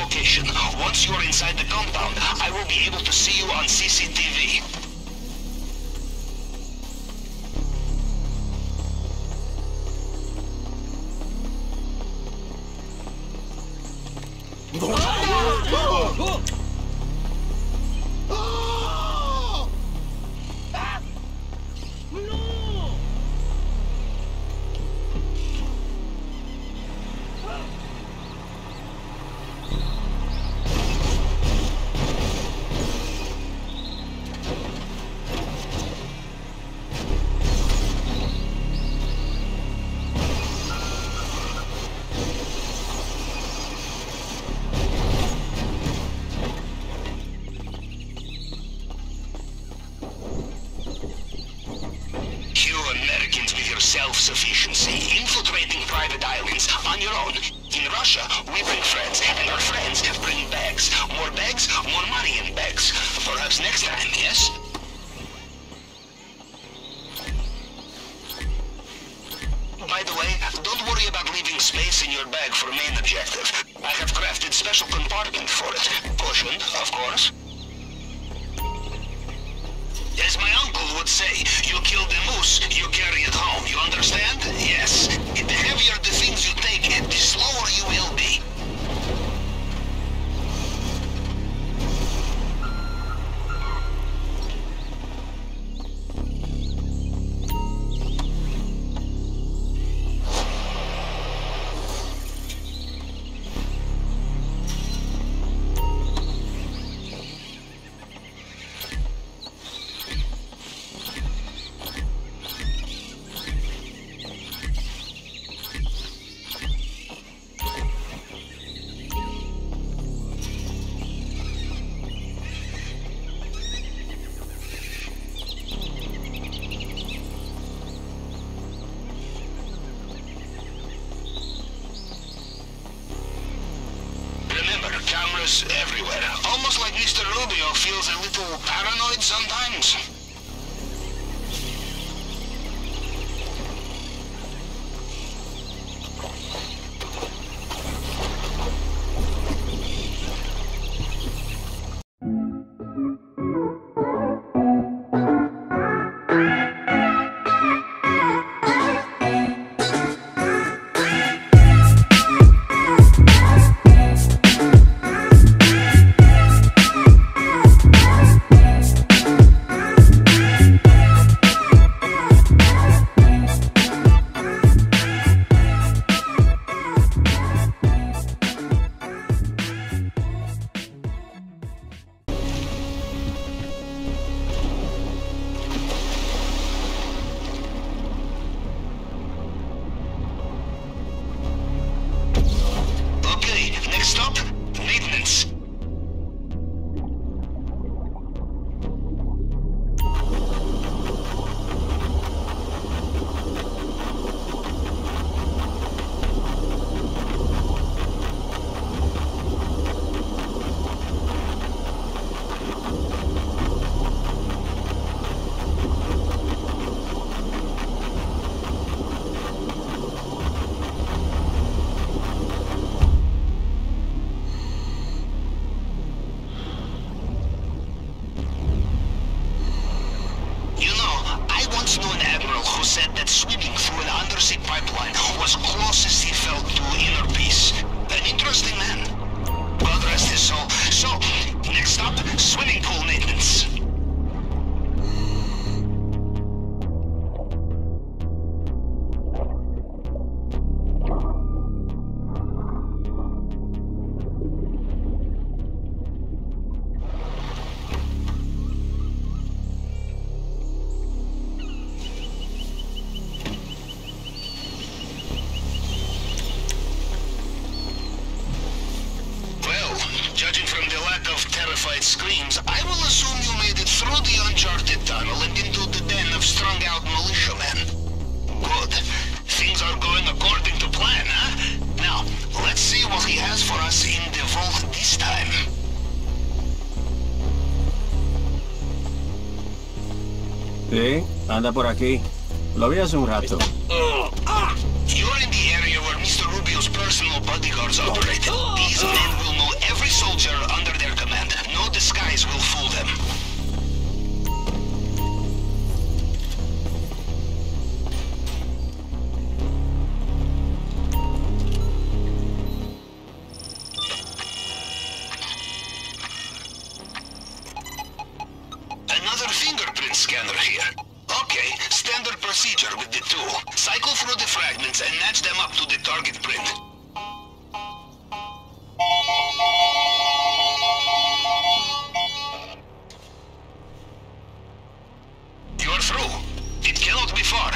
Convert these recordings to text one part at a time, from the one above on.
location. Once you're inside the compound, I will be able to see you on CCTV. Self-sufficiency, infiltrating private islands on your own. In Russia, we bring friends, and our friends bring bags. More bags, more money in bags. Perhaps next time, yes? By the way, don't worry about leaving space in your bag for main objective. I have crafted special compartment for it. Cushioned, of course. As my uncle would say, you kill the moose, you carry it home. You understand? Yes. The heavier the things you take, the slower you will be. Cameras everywhere. Almost like Mr. Rubio feels a little paranoid sometimes. Stop. Maintenance. Said that swimming through an undersea pipeline was closest he felt to inner peace. An interesting man. God rest his soul. So, next stop, swimming pool maintenance. Screams, I will assume you made it through the uncharted tunnel and into the den of strung-out militiamen. Good. Things are going according to plan, huh? Now, let's see what he has for us in the vault this time. Sí, anda por aquí. Lo vi hace un rato. You're in the area where Mr. Rubio's personal bodyguards operate. These men will know every soldier under their command. No disguise will fool them. Another fingerprint scanner here. Okay, standard procedure with the tool. Cycle through the fragments and match them up to the target print. You're through. It cannot be far.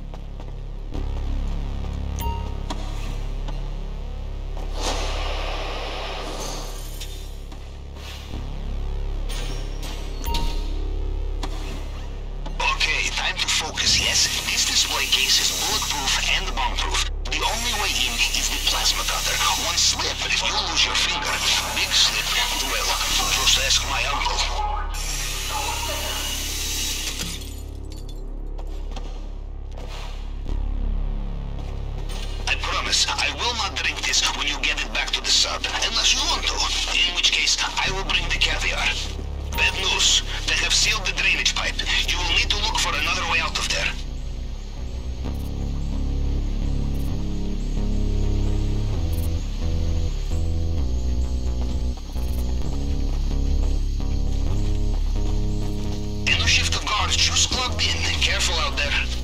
Okay, time to focus, yes? This display case is bulletproof and bomb-proof. The only way in is the plasma cutter. One slip, if you lose your finger. Big slip. Well, just ask my uncle. I promise, I will not drink this when you get it back to the sub, unless you want to. In which case, I will bring the caviar. Bad news. They have sealed the drainage pipe. You will need to look for another way out of there. A new shift of guards just clocked in. Careful out there.